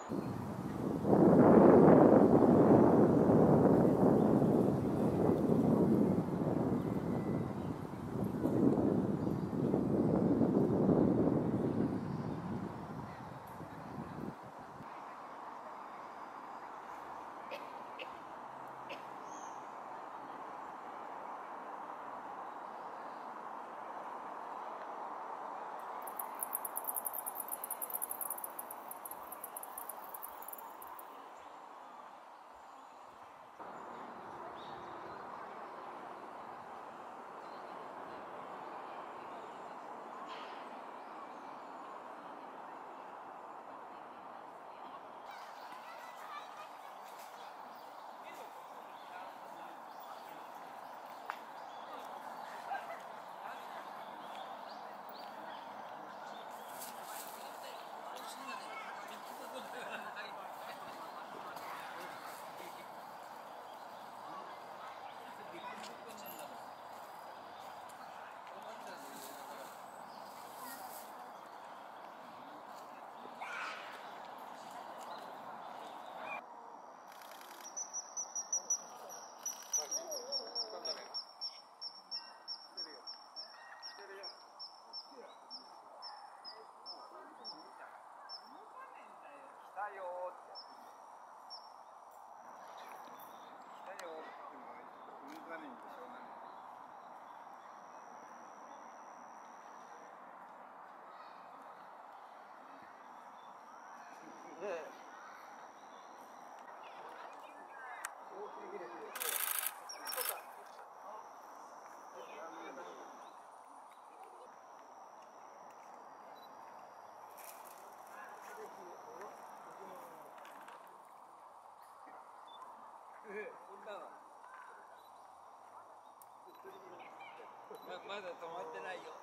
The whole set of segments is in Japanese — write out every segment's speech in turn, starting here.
まだ止まってないよ。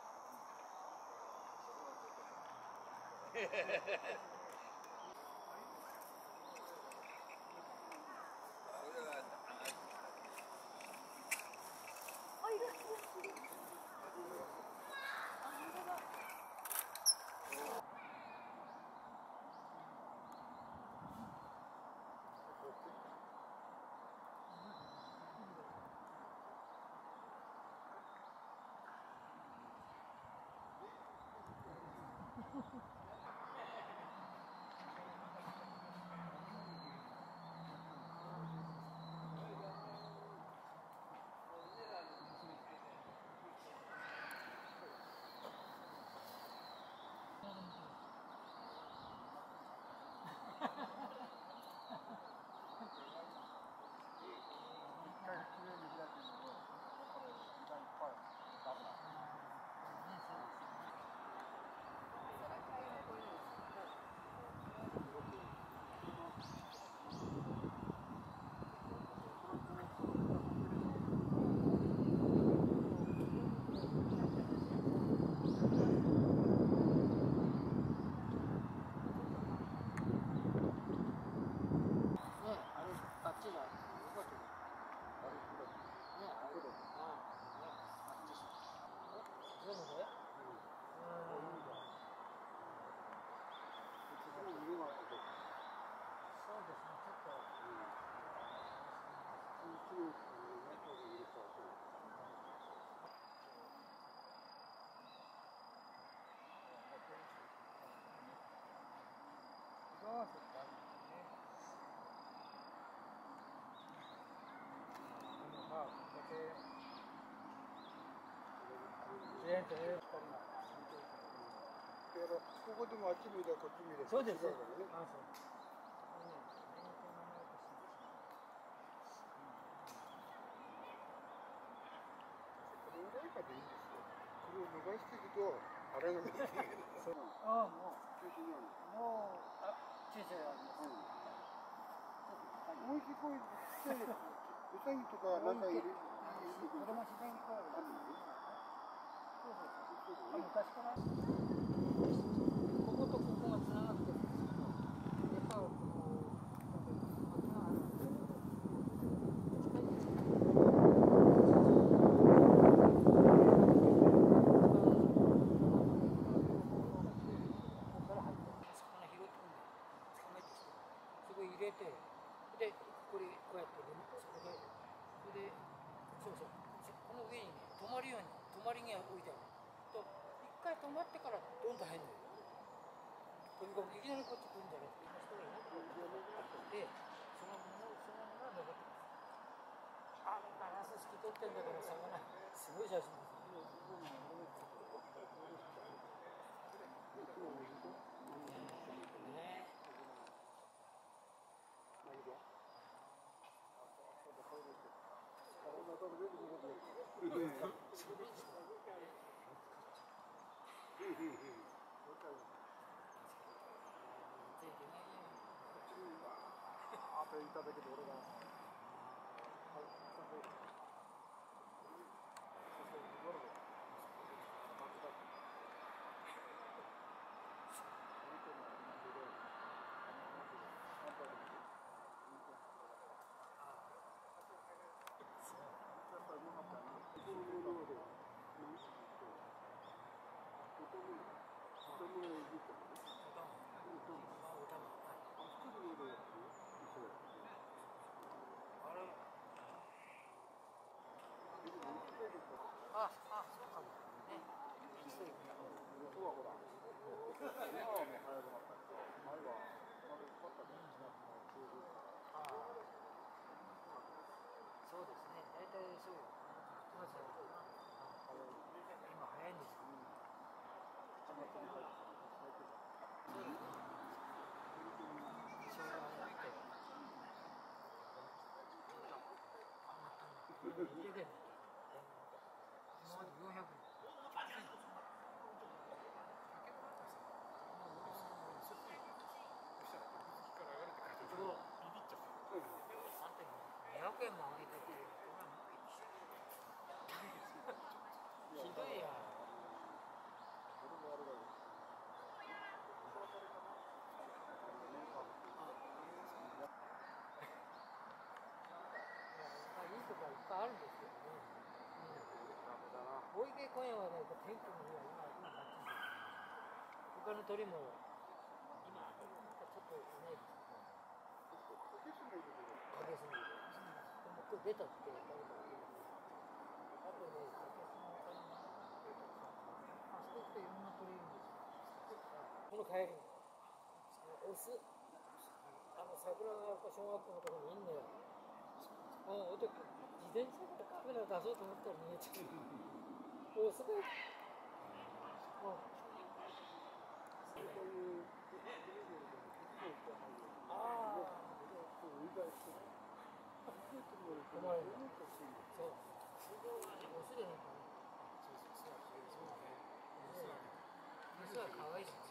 ここでもあっち見ればこっち見ればそうです。 でいいんですよ。これを伸ばしていくと腹が出てくる。 ああ、もう中心にある。もう注射があります。 もう一個ちっちゃいウサギとかなんかいる。 これも自然にこうあるんです。そうそう。昔からこことここがつながってるんですけど、やっぱこのこ入れて、でこれこうやってね、それでそうそう、この上にね止まるように止まりに置いてあると、一回止まってからどんどん入るのよ。飛び込む、いきなりこっち来るんじゃなくて、今人がいなくなってで、そのまま残ってます。あ、ガラス式撮ってんだから魚、すごい写真ですね。 あといただけど俺が。 あ、そうかもね。そうですね。大体そうよ。まず今早いんですよ。そうですね。昭和やって。家でね。今まで400円。200円も上げてて、ひどいや。いいとこいっぱいあるんですけどね。大池公園はね、天気の日は今バッチリです。他の鳥も今ちょっといないですけど。影すぎて。でも今日出たって誰か言ってた。あとね、竹スの他にもあそこっていろんな鳥いるんですよ。このカエル、オス、桜がやっぱ小学校のところにいんのよ。自転車からカメラ出そうと思ったら逃げちゃう。オスがいる。困る。そう。オスでなんかね。メスは可愛いしね。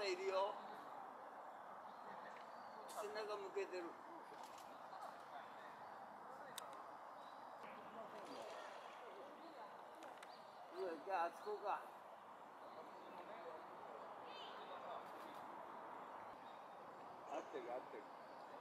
だいるよ。背中向けてる。じゃああそこか。合ってる合ってる。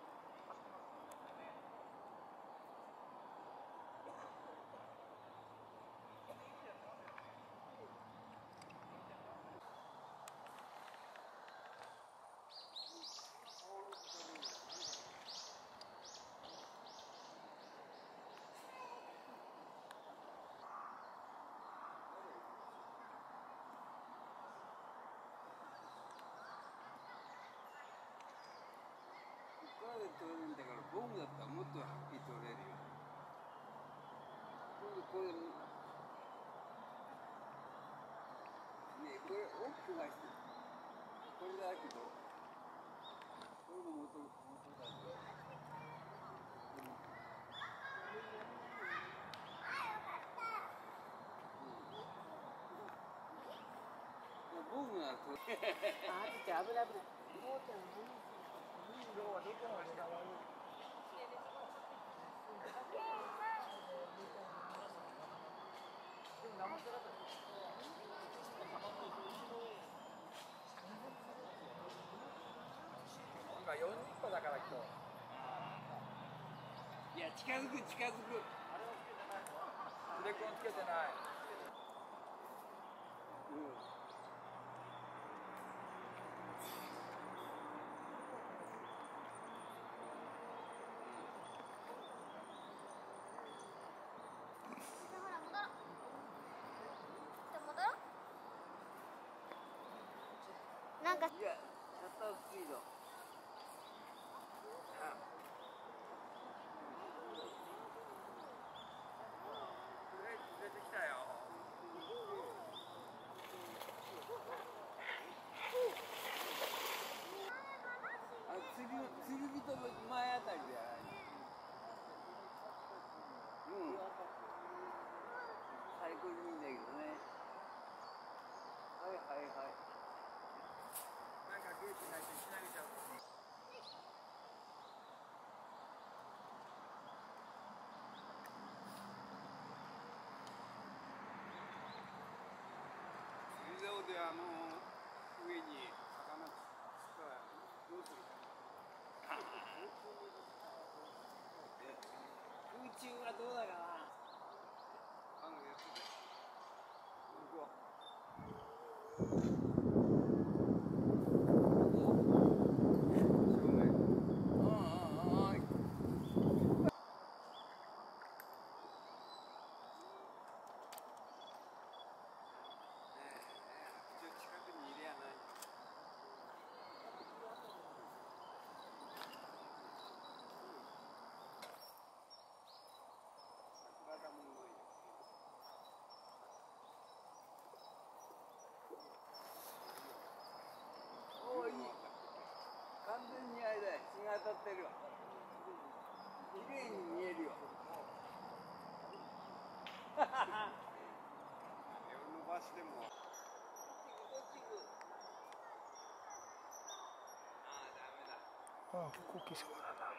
ここで取れるんだから、ボムだったらもっとはっきり取れるよ。これねえ、これ大きくないしてる。これだけど、これの元だけど。ボムは取れ。 あ、ちっちゃい、危ない危ない。 今40個だから今日。 いや、近づく近づく。 テレコンつけてない。 なんかいや、シャッタースピード。 出てきたよ。 釣り人の前あたりじゃない。最高にいいんだけどね。はいはいはい。 なんかゲートないとつなげちゃう。 釣り竿で上に魚釣ったらどうするか。空中はどうだかな。やつで。向こう。おーいい。完全にあれだよ。日が当たってるわ。綺麗に見えるよ。手を伸ばしても。こっち行く。ああ、ダメだ。 ああ、ここ消そうだな。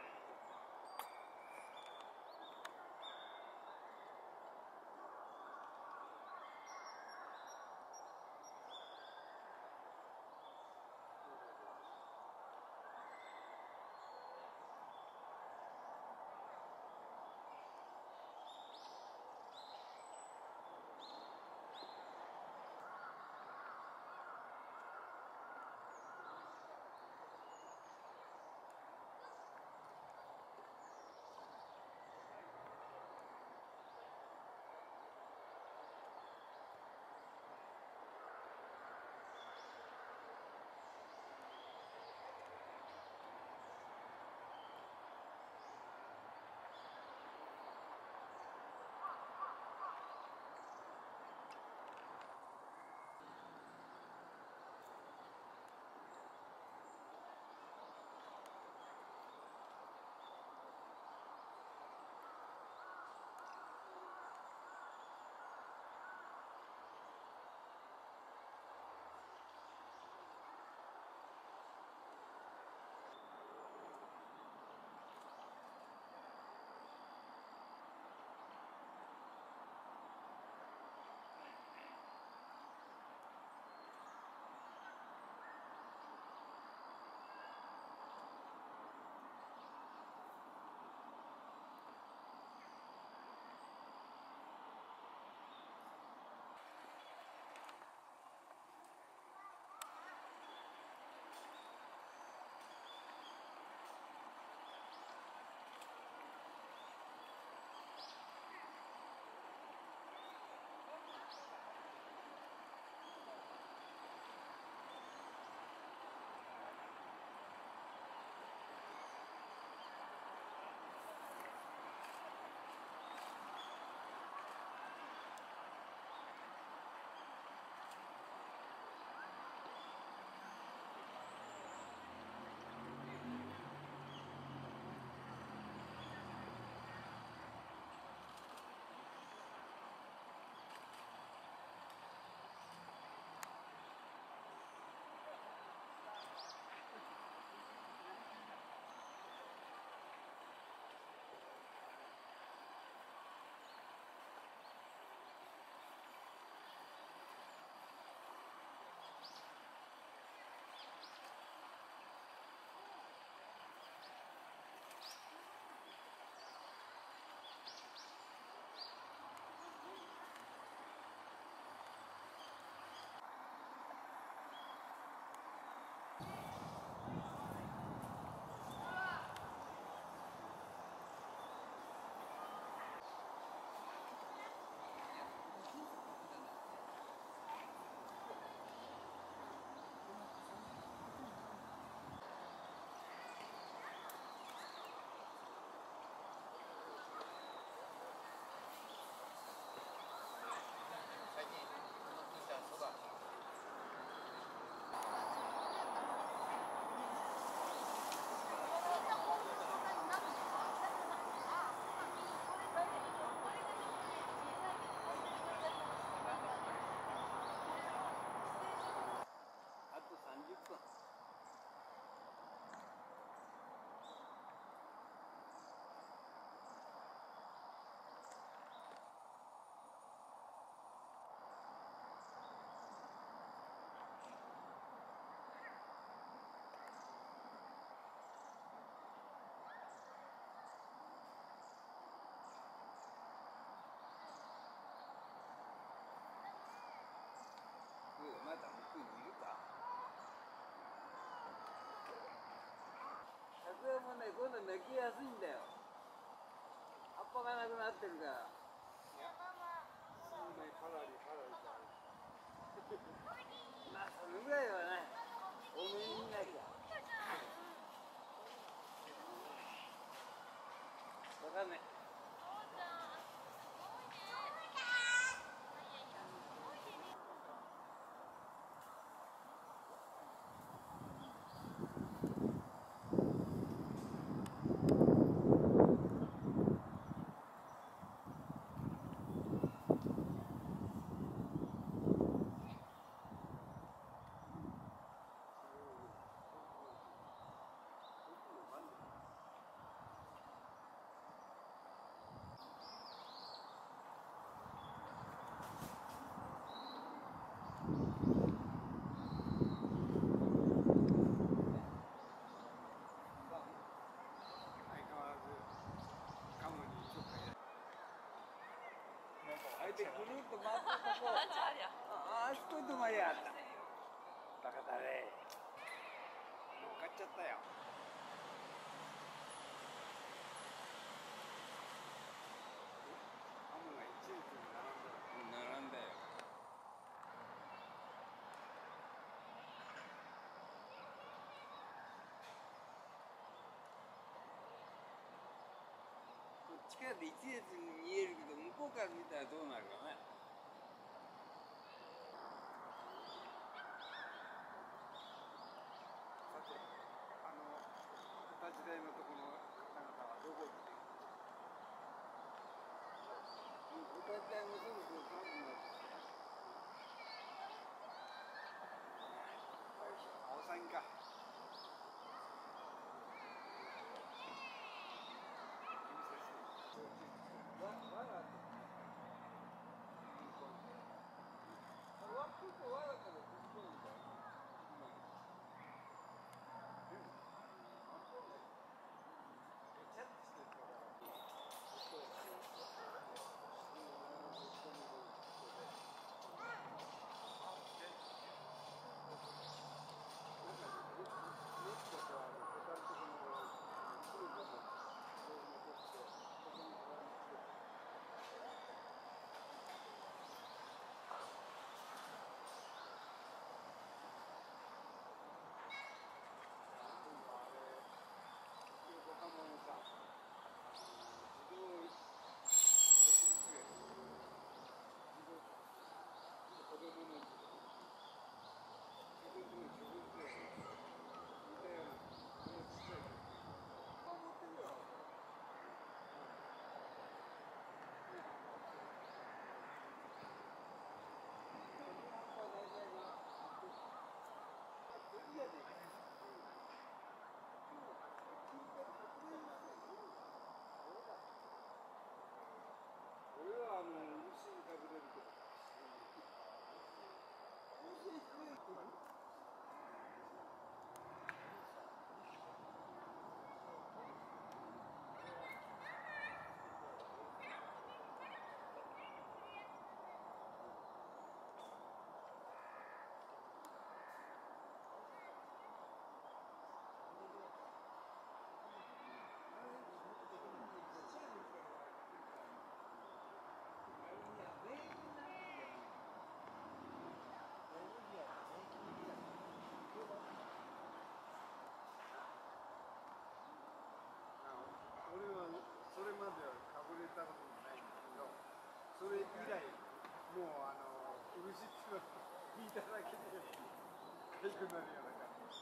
もね、今度泣きやすいんだよ。葉っぱがなくなってるから。まあ、それぐらいはね、多めに見なきゃ。わかんない。でぐるっと回ったとこ、あそこに止まりやがった。バカだね。乗っかっちゃったよ。ハムが一列に並んだよ。こっちからで一列に見えるけど、向こうから見たらどうなるかね。時代のところの方々はどこに歌時代もすぐ寒くなって青さんか。それ以来、もう漆っていうのを引いただけで、平くなるような感じ。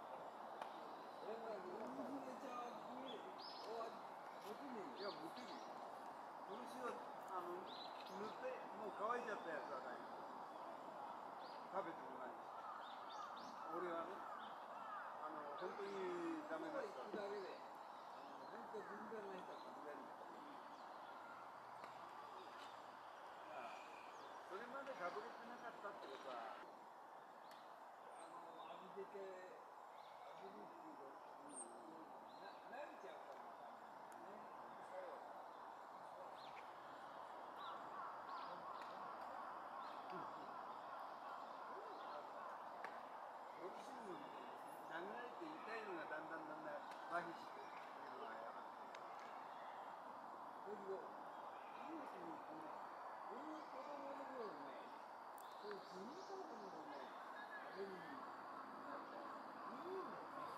いや、無理。漆は塗って、もう乾いちゃったやつはない。食べてもないし。俺はね、本当にダメな人は。本当に分断な人は食べる。それまでかぶれてなかったってことは、浴びてて、浴びるっていうか、慣れちゃうからね。ボクシングみたいに殴られて痛いのがだんだん麻痺して。 だけど、ニュースにこの、俺の子供の頃ね、そういう死にたいものをね、食べるになったら、いいんだよね。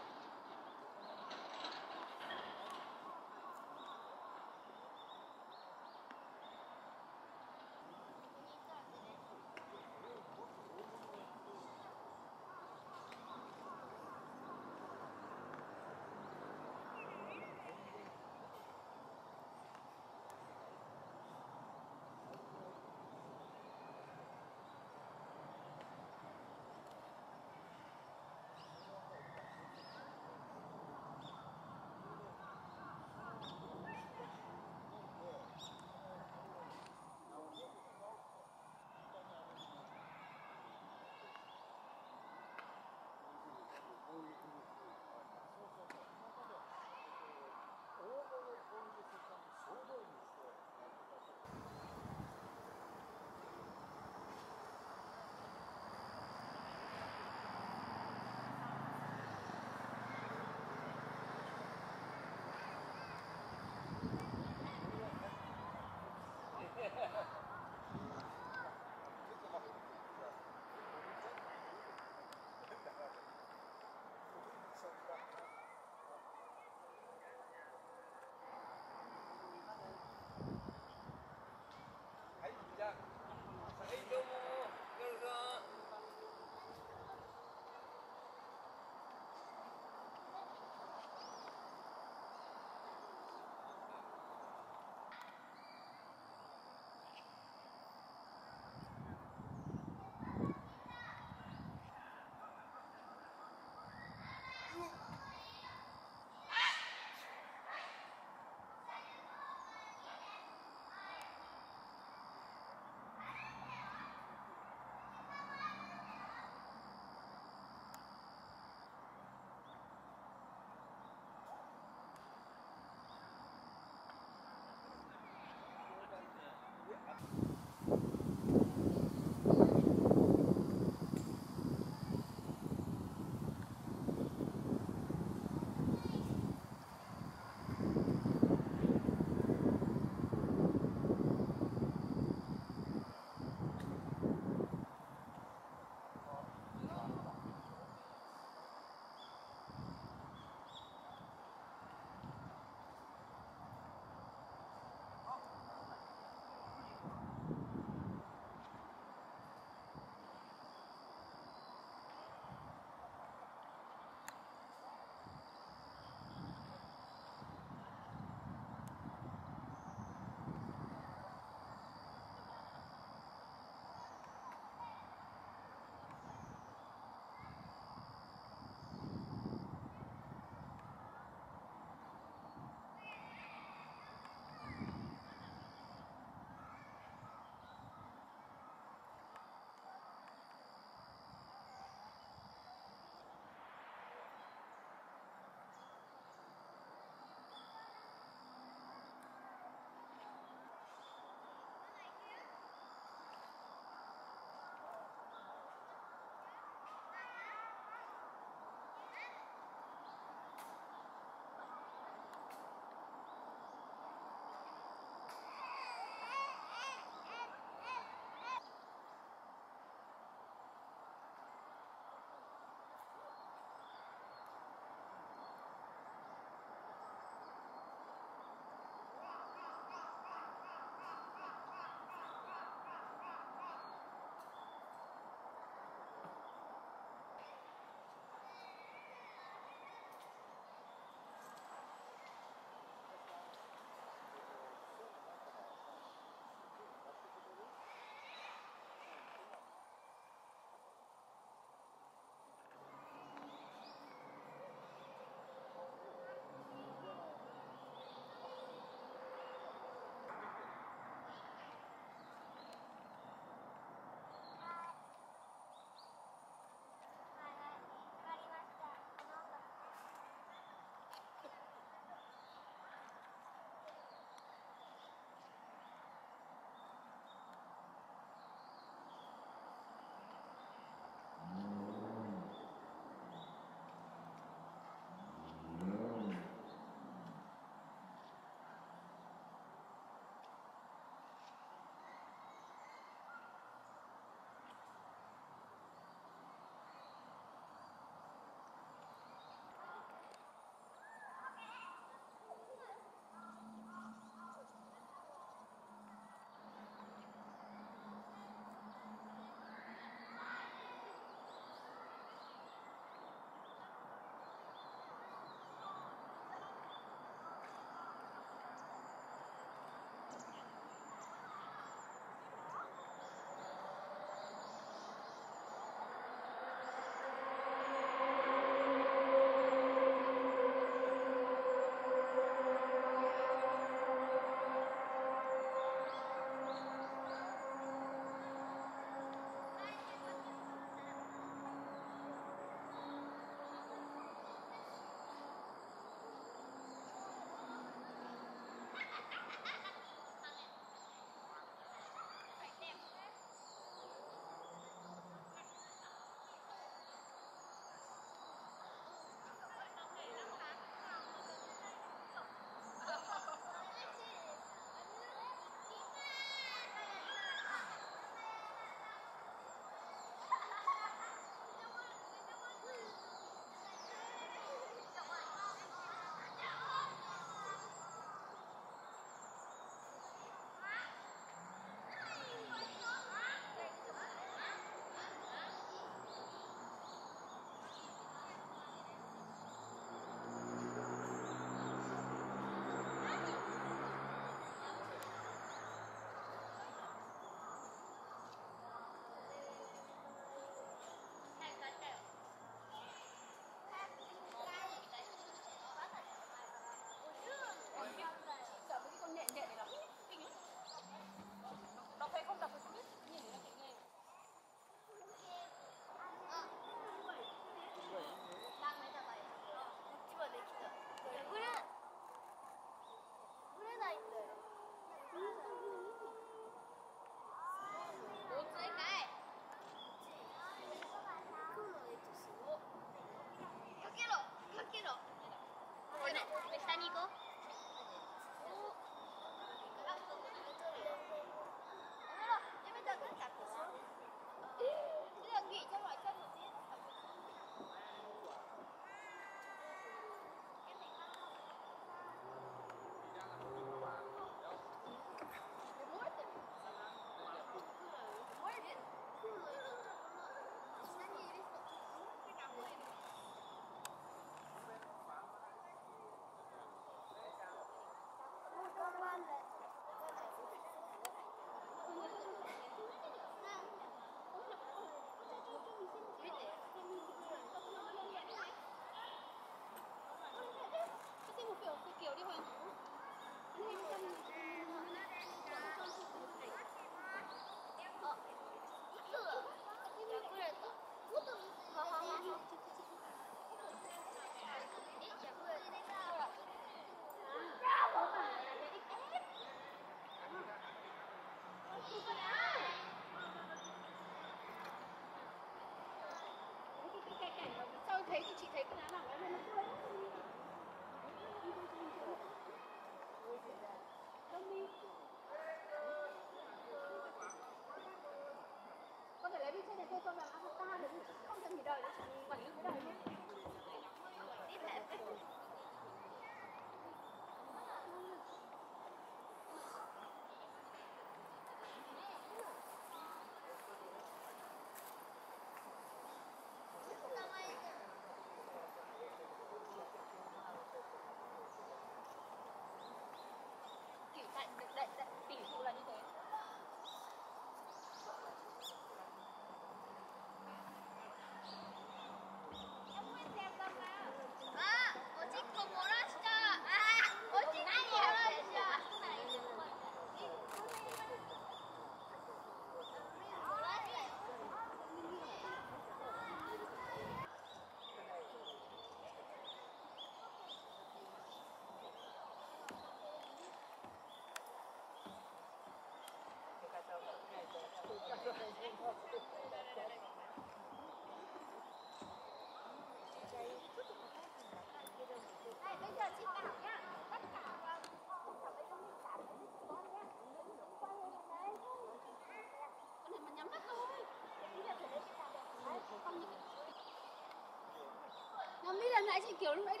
lại chị Kiều lúc nãy đi.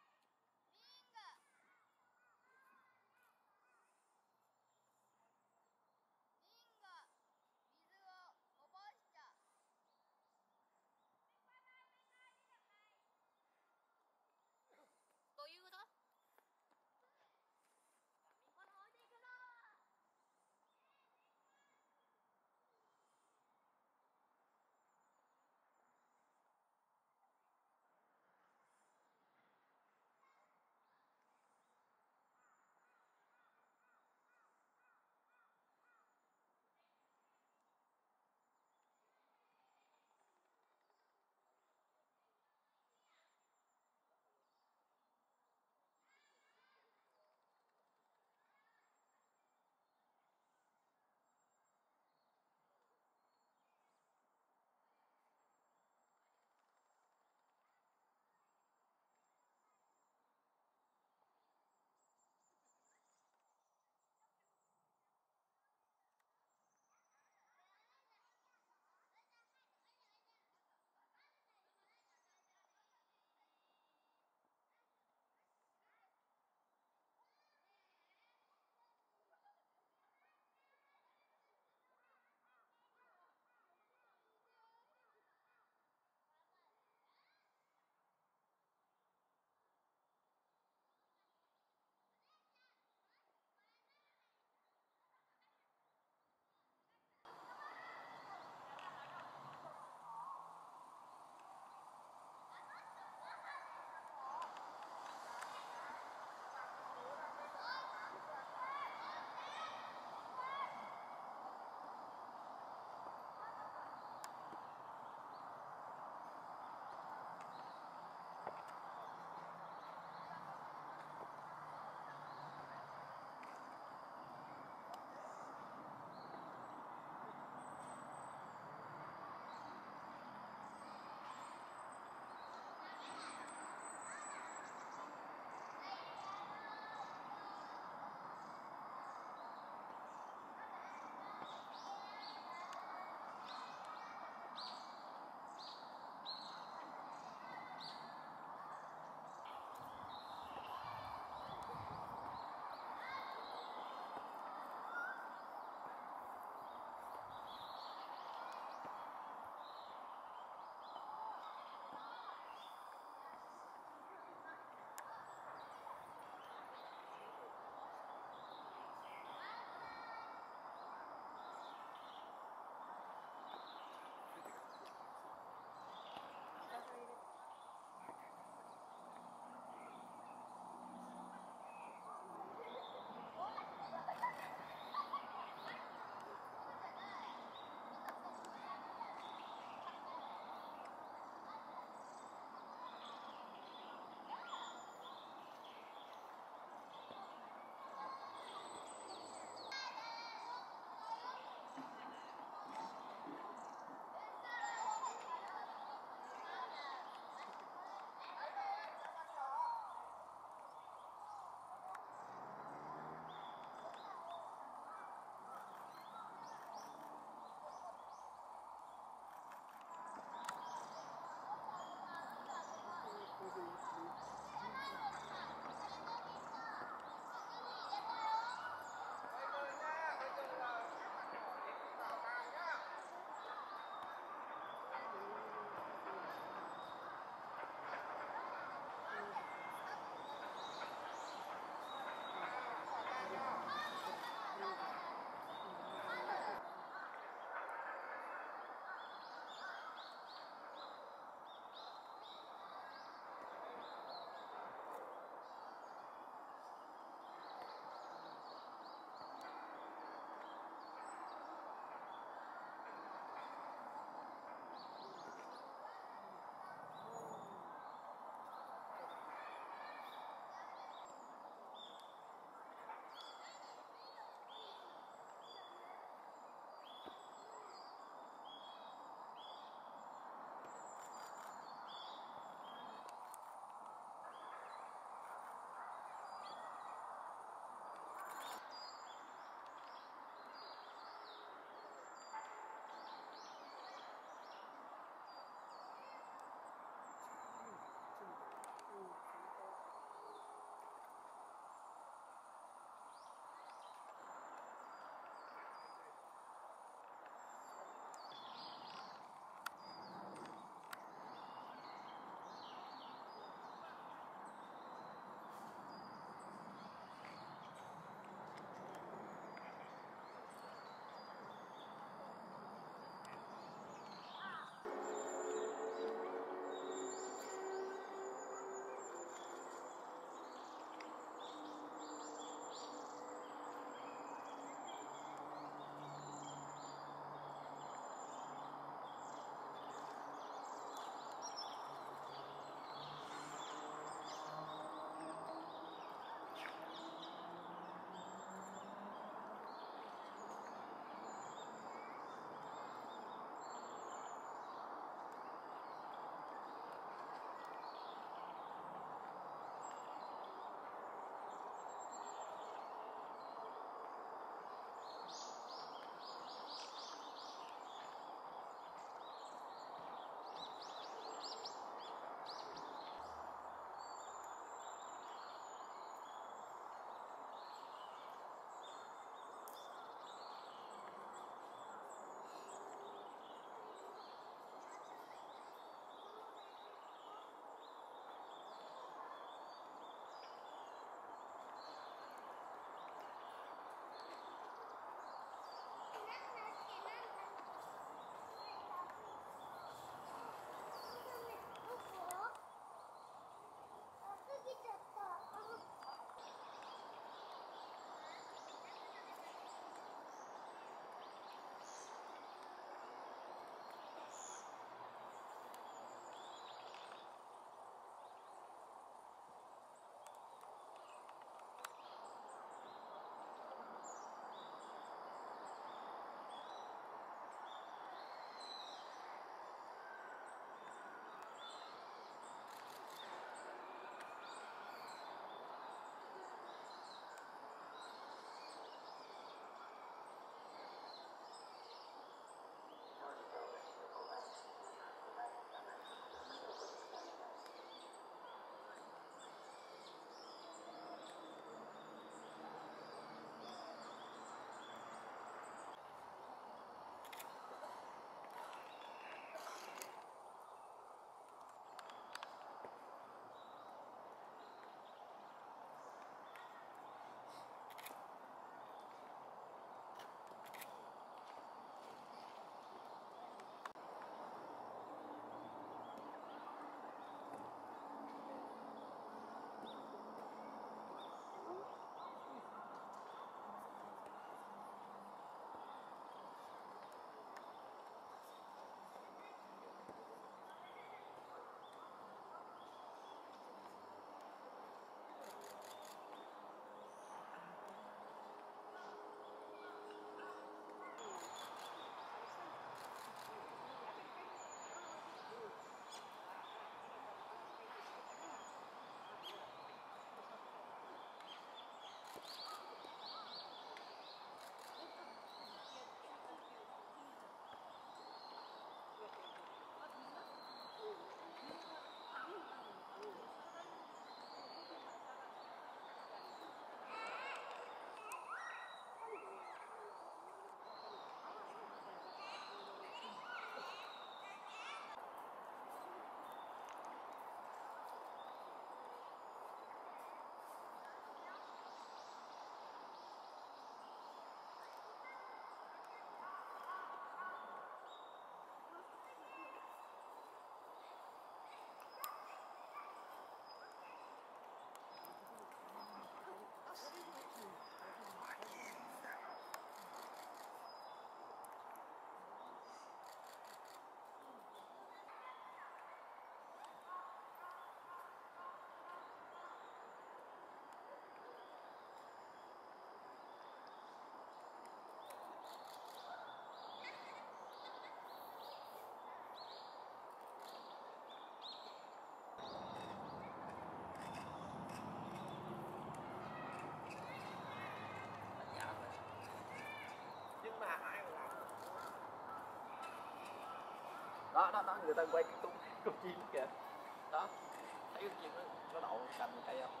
đó người ta quay cái con chim kìa, đó thấy con chim nó đậu cành cây không?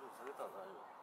下げたら大丈夫。